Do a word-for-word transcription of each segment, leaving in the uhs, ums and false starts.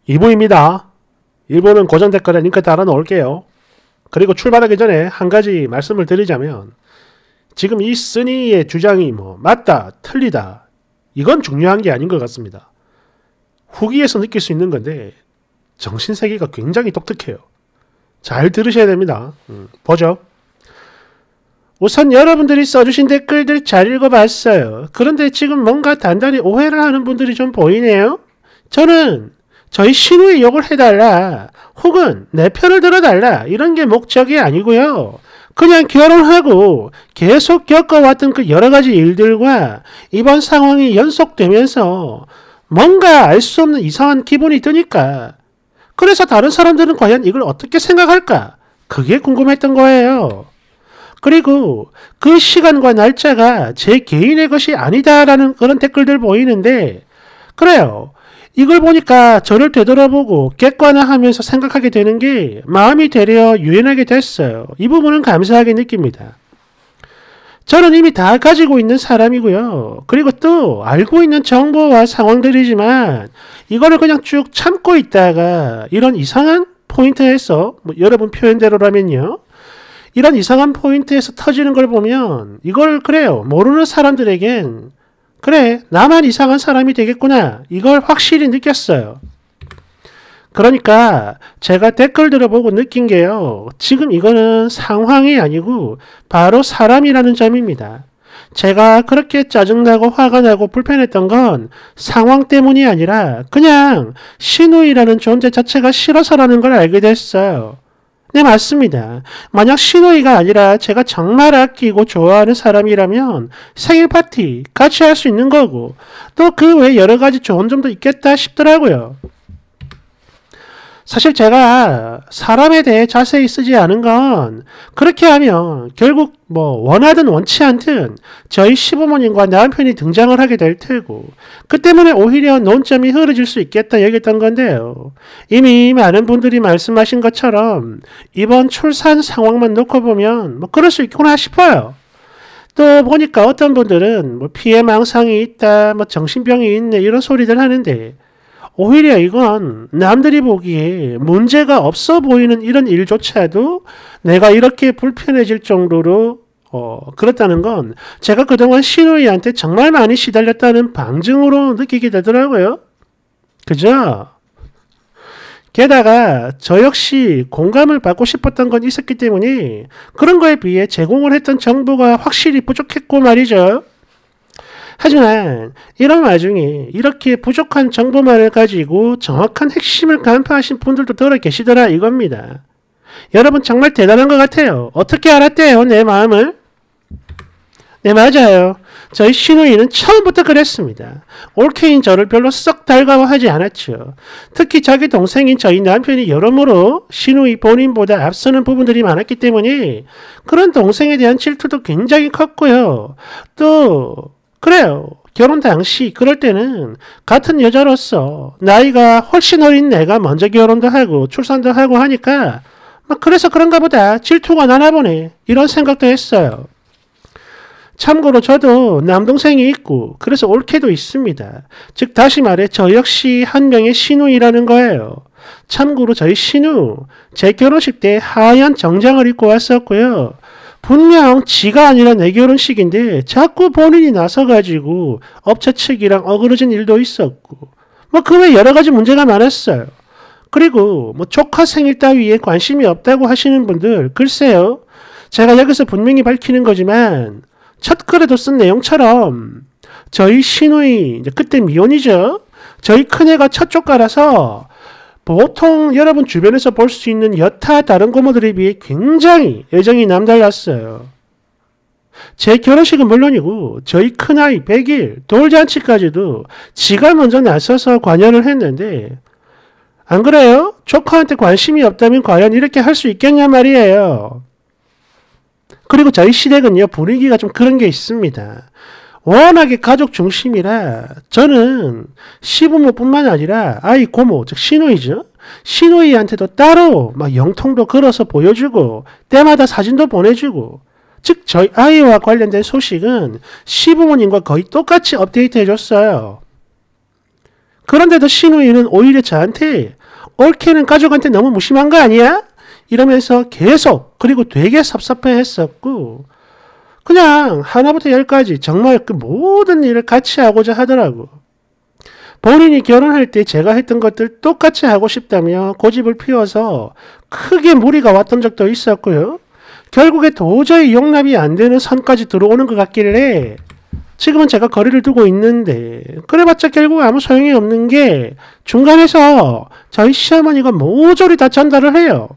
이 부입니다. 일 부는 고정 댓글에 링크 달아 놓을게요. 그리고 출발하기 전에 한 가지 말씀을 드리자면 지금 이 쓰니의 주장이 뭐 맞다, 틀리다 이건 중요한 게 아닌 것 같습니다. 후기에서 느낄 수 있는 건데 정신세계가 굉장히 독특해요. 잘 들으셔야 됩니다. 음, 보죠. 우선 여러분들이 써주신 댓글들 잘 읽어봤어요. 그런데 지금 뭔가 단단히 오해를 하는 분들이 좀 보이네요. 저는 저희 신우의 욕을 해달라 혹은 내 편을 들어달라 이런 게 목적이 아니고요. 그냥 결혼하고 계속 겪어왔던 그 여러가지 일들과 이번 상황이 연속되면서 뭔가 알 수 없는 이상한 기분이 드니까 그래서 다른 사람들은 과연 이걸 어떻게 생각할까? 그게 궁금했던 거예요. 그리고 그 시간과 날짜가 제 개인의 것이 아니다라는 그런 댓글들 보이는데 그래요. 이걸 보니까 저를 되돌아보고 객관화하면서 생각하게 되는 게 마음이 되려 유연하게 됐어요. 이 부분은 감사하게 느낍니다. 저는 이미 다 가지고 있는 사람이고요. 그리고 또 알고 있는 정보와 상황들이지만 이거를 그냥 쭉 참고 있다가 이런 이상한 포인트에서 뭐 여러분 표현대로라면요. 이런 이상한 포인트에서 터지는 걸 보면 이걸 그래요. 모르는 사람들에겐 그래 나만 이상한 사람이 되겠구나 이걸 확실히 느꼈어요. 그러니까 제가 댓글 들어보고 느낀 게요. 지금 이거는 상황이 아니고 바로 사람이라는 점입니다. 제가 그렇게 짜증나고 화가 나고 불편했던 건 상황 때문이 아니라 그냥 신우이라는 존재 자체가 싫어서라는 걸 알게 됐어요. 네, 맞습니다. 만약 신우이가 아니라 제가 정말 아끼고 좋아하는 사람이라면 생일 파티 같이 할 수 있는 거고 또 그 외에 여러 가지 좋은 점도 있겠다 싶더라고요. 사실 제가 사람에 대해 자세히 쓰지 않은 건 그렇게 하면 결국 뭐 원하든 원치 않든 저희 시부모님과 남편이 등장을 하게 될 테고 그 때문에 오히려 논점이 흐려질 수 있겠다 여겼던 건데요. 이미 많은 분들이 말씀하신 것처럼 이번 출산 상황만 놓고 보면 뭐 그럴 수 있구나 싶어요. 또 보니까 어떤 분들은 뭐 피해망상이 있다, 뭐 정신병이 있네 이런 소리들 하는데 오히려 이건 남들이 보기에 문제가 없어 보이는 이런 일조차도 내가 이렇게 불편해질 정도로 어, 그렇다는 건 제가 그동안 신우이한테 정말 많이 시달렸다는 방증으로 느끼게 되더라고요. 그죠? 게다가 저 역시 공감을 받고 싶었던 건 있었기 때문에 그런 거에 비해 제공을 했던 정보가 확실히 부족했고 말이죠. 하지만 이런 와중에 이렇게 부족한 정보만을 가지고 정확한 핵심을 간파하신 분들도 들어 계시더라 이겁니다. 여러분 정말 대단한 것 같아요. 어떻게 알았대요 내 마음을? 네 맞아요. 저희 신우이는 처음부터 그랬습니다. 올케인 저를 별로 썩 달가워하지 않았죠. 특히 자기 동생인 저희 남편이 여러모로 신우이 본인보다 앞서는 부분들이 많았기 때문에 그런 동생에 대한 질투도 굉장히 컸고요. 또 그래요. 결혼 당시 그럴 때는 같은 여자로서 나이가 훨씬 어린 내가 먼저 결혼도 하고 출산도 하고 하니까 막 그래서 그런가 보다 질투가 나나 보네 이런 생각도 했어요. 참고로 저도 남동생이 있고 그래서 올케도 있습니다. 즉 다시 말해 저 역시 한 명의 신우이라는 거예요. 참고로 저희 신우 제 결혼식 때 하얀 정장을 입고 왔었고요. 분명 지가 아니라 내 결혼식인데 자꾸 본인이 나서가지고 업체 측이랑 어그러진 일도 있었고 뭐 그 외 여러 가지 문제가 많았어요. 그리고 뭐 조카 생일 따위에 관심이 없다고 하시는 분들 글쎄요. 제가 여기서 분명히 밝히는 거지만 첫 글에도 쓴 내용처럼 저희 신우이 그때 미혼이죠. 저희 큰애가 첫 조카라서 보통 여러분 주변에서 볼 수 있는 여타 다른 고모들에 비해 굉장히 애정이 남달랐어요. 제 결혼식은 물론이고 저희 큰아이 백 일 돌잔치까지도 지가 먼저 나서서 관여를 했는데 안 그래요? 조카한테 관심이 없다면 과연 이렇게 할 수 있겠냐 말이에요. 그리고 저희 시댁은요 분위기가 좀 그런 게 있습니다. 워낙에 가족 중심이라 저는 시부모뿐만 아니라 아이 고모 즉 시누이죠. 시누이한테도 따로 막 영통도 걸어서 보여주고 때마다 사진도 보내주고 즉 저희 아이와 관련된 소식은 시부모님과 거의 똑같이 업데이트 해줬어요. 그런데도 신우이는 오히려 저한테 올케는 가족한테 너무 무심한 거 아니야? 이러면서 계속 그리고 되게 섭섭해했었고 그냥 하나부터 열까지 정말 그 모든 일을 같이 하고자 하더라고. 본인이 결혼할 때 제가 했던 것들 똑같이 하고 싶다며 고집을 피워서 크게 무리가 왔던 적도 있었고요. 결국에 도저히 용납이 안 되는 선까지 들어오는 것 같길래 지금은 제가 거리를 두고 있는데 그래봤자 결국 아무 소용이 없는 게 중간에서 저희 시어머니가 모조리 다 전달을 해요.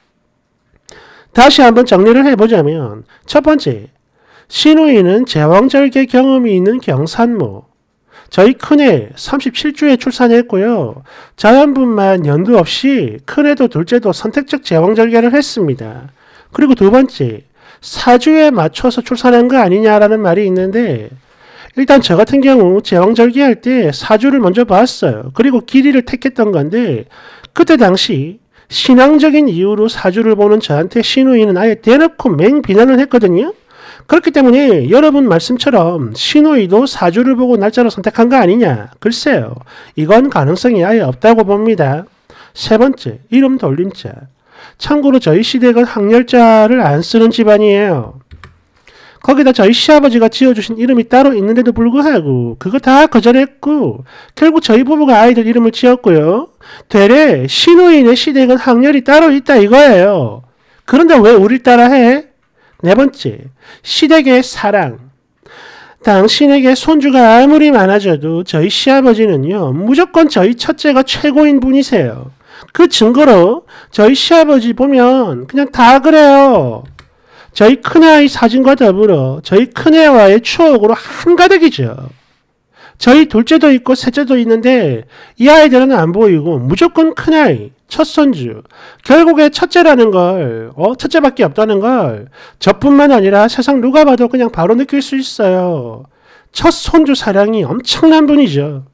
다시 한번 정리를 해보자면 첫 번째, 신우이는 제왕절개 경험이 있는 경산모. 저희 큰애 삼십칠 주에 출산했고요. 자연분만 연두 없이 큰애도 둘째도 선택적 제왕절개를 했습니다. 그리고 두 번째, 사주에 맞춰서 출산한 거 아니냐라는 말이 있는데 일단 저 같은 경우 제왕절개할 때 사주를 먼저 봤어요. 그리고 길이를 택했던 건데 그때 당시 신앙적인 이유로 사주를 보는 저한테 신우이는 아예 대놓고 맹비난을 했거든요. 그렇기 때문에 여러분 말씀처럼 신우이도 사주를 보고 날짜를 선택한 거 아니냐. 글쎄요. 이건 가능성이 아예 없다고 봅니다. 세 번째, 이름 돌림자. 참고로 저희 시댁은 항렬자를 안 쓰는 집안이에요. 거기다 저희 시아버지가 지어주신 이름이 따로 있는데도 불구하고 그거 다 거절했고 결국 저희 부부가 아이들 이름을 지었고요. 되레 신우이네 시댁은 항렬이 따로 있다 이거예요. 그런데 왜 우릴 따라해? 네 번째, 시댁의 사랑. 당신에게 손주가 아무리 많아져도 저희 시아버지는요. 무조건 저희 첫째가 최고인 분이세요. 그 증거로 저희 시아버지 보면 그냥 다 그래요. 저희 큰아이 사진과 더불어 저희 큰애와의 추억으로 한가득이죠. 저희 둘째도 있고 셋째도 있는데 이 아이들은 안 보이고 무조건 큰아이, 첫손주. 결국에 첫째라는 걸, 어, 첫째밖에 없다는 걸 저뿐만 아니라 세상 누가 봐도 그냥 바로 느낄 수 있어요. 첫손주 사랑이 엄청난 분이죠.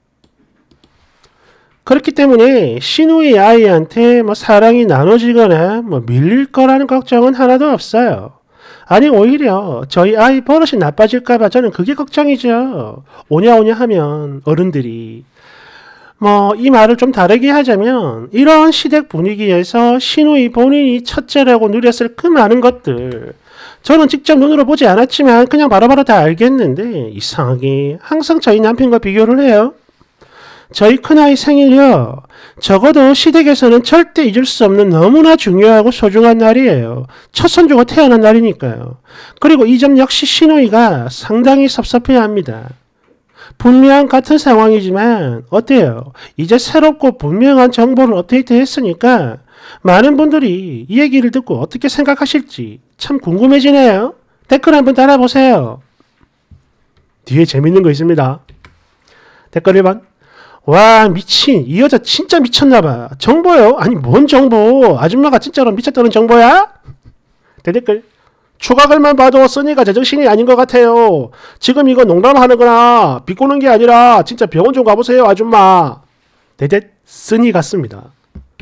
그렇기 때문에 신우이 아이한테 뭐 사랑이 나눠지거나 뭐 밀릴 거라는 걱정은 하나도 없어요. 아니 오히려 저희 아이 버릇이 나빠질까봐 저는 그게 걱정이죠. 오냐오냐 하면 어른들이 뭐 이 말을 좀 다르게 하자면 이런 시댁 분위기에서 신우이 본인이 첫째라고 누렸을 그 많은 것들 저는 직접 눈으로 보지 않았지만 그냥 바로바로 다 알겠는데 이상하게 항상 저희 남편과 비교를 해요. 저희 큰아이 생일요. 적어도 시댁에서는 절대 잊을 수 없는 너무나 중요하고 소중한 날이에요. 첫 손주가 태어난 날이니까요. 그리고 이 점 역시 신우이가 상당히 섭섭해합니다. 분명 같은 상황이지만 어때요? 이제 새롭고 분명한 정보를 업데이트했으니까 많은 분들이 이 얘기를 듣고 어떻게 생각하실지 참 궁금해지네요. 댓글 한번 달아보세요. 뒤에 재밌는 거 있습니다. 댓글 일 번. 와 미친 이 여자 진짜 미쳤나봐. 정보요? 아니 뭔 정보? 아줌마가 진짜로 미쳤다는 정보야? 대댓글. 추가글만 봐도 써니가 제정신이 아닌 것 같아요. 지금 이거 농담하는 거나 비꼬는 게 아니라 진짜 병원 좀 가보세요 아줌마. 대댓 쓰니 같습니다.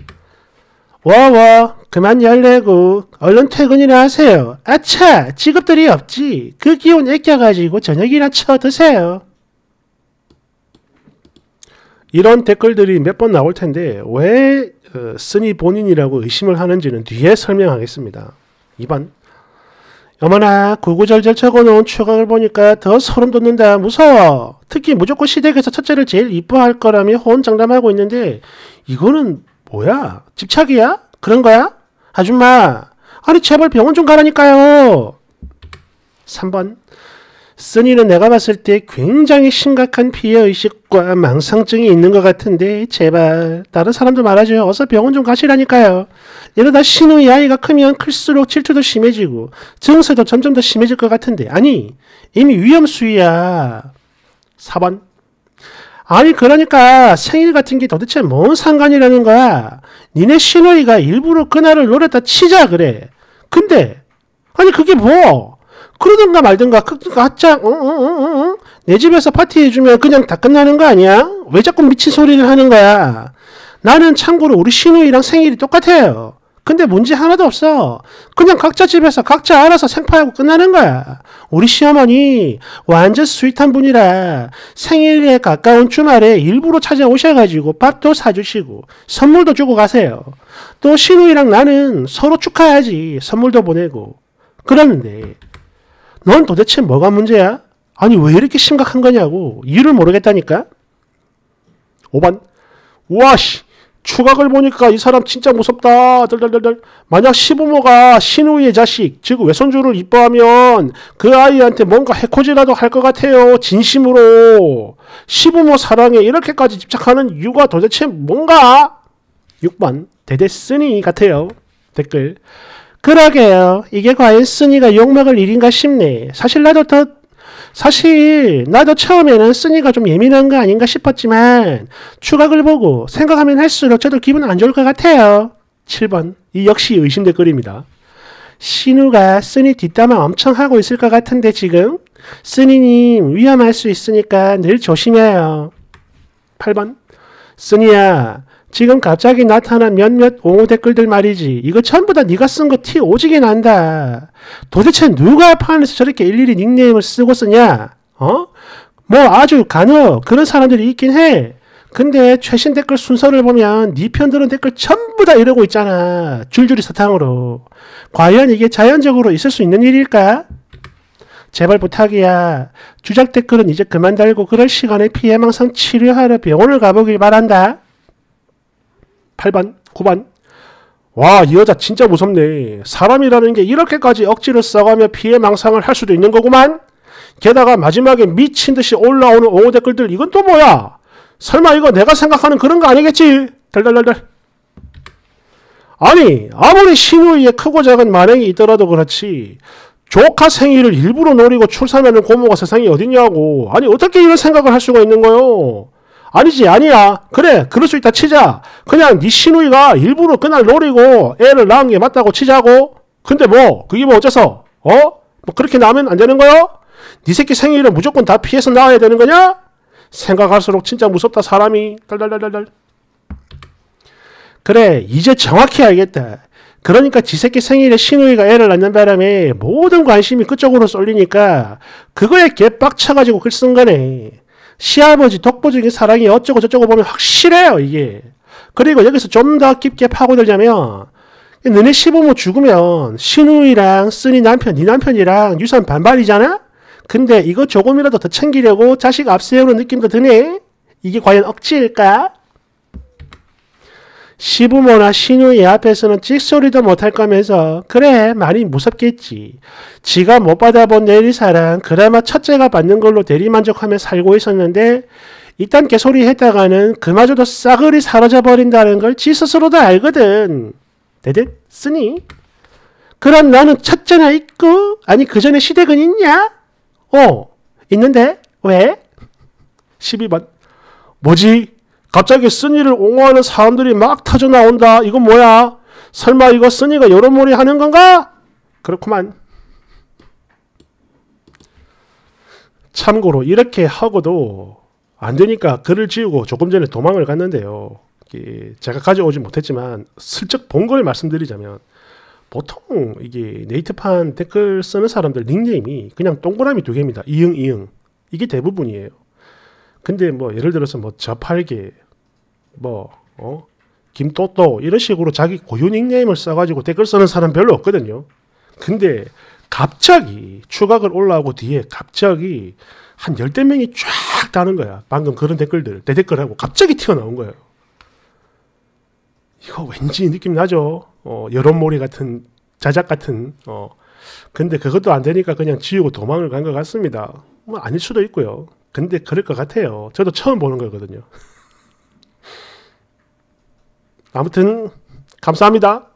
와와 그만 열내고 얼른 퇴근이나 하세요. 아차 직업들이 없지. 그 기운 아껴가지고 저녁이나 쳐 드세요. 이런 댓글들이 몇 번 나올 텐데 왜 어, 쓰니 본인이라고 의심을 하는지는 뒤에 설명하겠습니다. 이 번. 어머나 구구절절 적어놓은 추각을 보니까 더 소름 돋는다. 무서워. 특히 무조건 시댁에서 첫째를 제일 이뻐할 거라며 호언장담하고 있는데 이거는 뭐야? 집착이야? 그런 거야? 아줌마 아니 제발 병원 좀 가라니까요. 삼 번. 쓰니는 내가 봤을 때 굉장히 심각한 피해의식과 망상증이 있는 것 같은데 제발 다른 사람도 말하죠. 어서 병원 좀 가시라니까요. 이러다 신우이 아이가 크면 클수록 질투도 심해지고 증세도 점점 더 심해질 것 같은데 아니 이미 위험수위야. 사 번. 아니 그러니까 생일 같은 게 도대체 뭔 상관이라는 거야. 니네 신우이가 일부러 그날을 노렸다 치자 그래. 근데 아니 그게 뭐 그러든가 말든가 가짜 응, 응, 응, 응. 내 집에서 파티해주면 그냥 다 끝나는 거 아니야? 왜 자꾸 미친 소리를 하는 거야? 나는 참고로 우리 신우이랑 생일이 똑같아요. 근데 문제 하나도 없어. 그냥 각자 집에서 각자 알아서 생파하고 끝나는 거야. 우리 시어머니 완전 스윗한 분이라 생일에 가까운 주말에 일부러 찾아오셔가지고 밥도 사주시고 선물도 주고 가세요. 또 신우이랑 나는 서로 축하해야지 선물도 보내고 그러는데 넌 도대체 뭐가 문제야? 아니 왜 이렇게 심각한 거냐고 이유를 모르겠다니까. 오 번 와씨 추각을 보니까 이 사람 진짜 무섭다. 덜덜덜덜. 만약 시부모가 신우이의 자식 즉 외손주를 이뻐하면 그 아이한테 뭔가 해코지라도 할 것 같아요. 진심으로. 시부모 사랑에 이렇게까지 집착하는 이유가 도대체 뭔가? 육 번 대대 쓰니 같아요. 댓글 그러게요. 이게 과연 쓰니가 욕먹을 일인가 싶네. 사실 나도 더 사실 나도 처음에는 쓰니가 좀 예민한 거 아닌가 싶었지만 추각을 보고 생각하면 할수록 저도 기분 안 좋을 것 같아요. 칠 번 이 역시 의심 댓글입니다. 신우가 쓰니 뒷담화 엄청 하고 있을 것 같은데 지금 쓰니님 위험할 수 있으니까 늘 조심해요. 팔 번 쓰니야 지금 갑자기 나타난 몇몇 옹호 댓글들 말이지. 이거 전부 다 네가 쓴 거 티 오지게 난다. 도대체 누가 판에서 저렇게 일일이 닉네임을 쓰고 쓰냐? 어? 뭐 아주 간혹 그런 사람들이 있긴 해. 근데 최신 댓글 순서를 보면 네 편 드는 댓글 전부 다 이러고 있잖아. 줄줄이 사탕으로. 과연 이게 자연적으로 있을 수 있는 일일까? 제발 부탁이야. 주작 댓글은 이제 그만 달고 그럴 시간에 피해망상 치료하러 병원을 가보길 바란다. 팔 번, 구 번 와, 이 여자 진짜 무섭네. 사람이라는 게 이렇게까지 억지를 써가며 피해망상을 할 수도 있는 거구만. 게다가 마지막에 미친 듯이 올라오는 옹호 댓글들 이건 또 뭐야? 설마 이거 내가 생각하는 그런 거 아니겠지? 달달달달. 아니 아무리 신우이에 크고 작은 만행이 있더라도 그렇지 조카 생일을 일부러 노리고 출산하는 고모가 세상에 어딨냐고. 아니 어떻게 이런 생각을 할 수가 있는 거요? 아니지 아니야. 그래 그럴 수 있다 치자. 그냥 네 시누이가 일부러 그날 노리고 애를 낳은 게 맞다고 치자고. 근데 뭐 그게 뭐 어째서 어? 뭐 그렇게 나면 안 되는 거요? 네 새끼 생일은 무조건 다 피해서 낳아야 되는 거냐? 생각할수록 진짜 무섭다 사람이. 달달달달달. 그래 이제 정확히 알겠다. 그러니까 지 새끼 생일에 시누이가 애를 낳는 바람에 모든 관심이 그쪽으로 쏠리니까 그거에 개빡쳐가지고 글 쓴 거네. 시아버지 독보적인 사랑이 어쩌고 저쩌고 보면 확실해요 이게. 그리고 여기서 좀 더 깊게 파고들자면 너네 시부모 죽으면 시누이랑 쓰니 남편 네 남편이랑 유산 반반이잖아. 근데 이거 조금이라도 더 챙기려고 자식 앞세우는 느낌도 드네. 이게 과연 억지일까? 시부모나 시누이 앞에서는 찍소리도 못할 거면서 그래 많이 무섭겠지. 지가 못 받아본 내리사랑 그나마 첫째가 받는 걸로 대리만족하며 살고 있었는데 이딴 개소리 했다가는 그마저도 싸그리 사라져버린다는 걸 지 스스로도 알거든. 대댓 쓰니? 그럼 너는 첫째나 있고 아니 그 전에 시댁은 있냐? 어 있는데 왜? 십이 번 뭐지? 갑자기 쓰니를 옹호하는 사람들이 막 터져 나온다. 이건 뭐야? 설마 이거 쓰니가 여론몰이 하는 건가? 그렇구만. 참고로 이렇게 하고도 안 되니까 글을 지우고 조금 전에 도망을 갔는데요. 제가 가져오지 못했지만 슬쩍 본 걸 말씀드리자면 보통 이게 네이트판 댓글 쓰는 사람들 닉네임이 그냥 동그라미 두 개입니다. 이응 이응. 이게 대부분이에요. 근데 뭐 예를 들어서 뭐 저팔계 뭐 어? 김또또 이런 식으로 자기 고유 닉네임을 써가지고 댓글 쓰는 사람 별로 없거든요. 근데 갑자기 추각을 올라오고 뒤에 갑자기 한 열댓 명이 쫙 다는 거야. 방금 그런 댓글들 대댓글하고 갑자기 튀어나온 거예요. 이거 왠지 느낌 나죠? 어, 여론몰이 같은 자작 같은 어. 근데 그것도 안 되니까 그냥 지우고 도망을 간 것 같습니다. 뭐 아닐 수도 있고요. 근데 그럴 것 같아요. 저도 처음 보는 거거든요. 아무튼 감사합니다.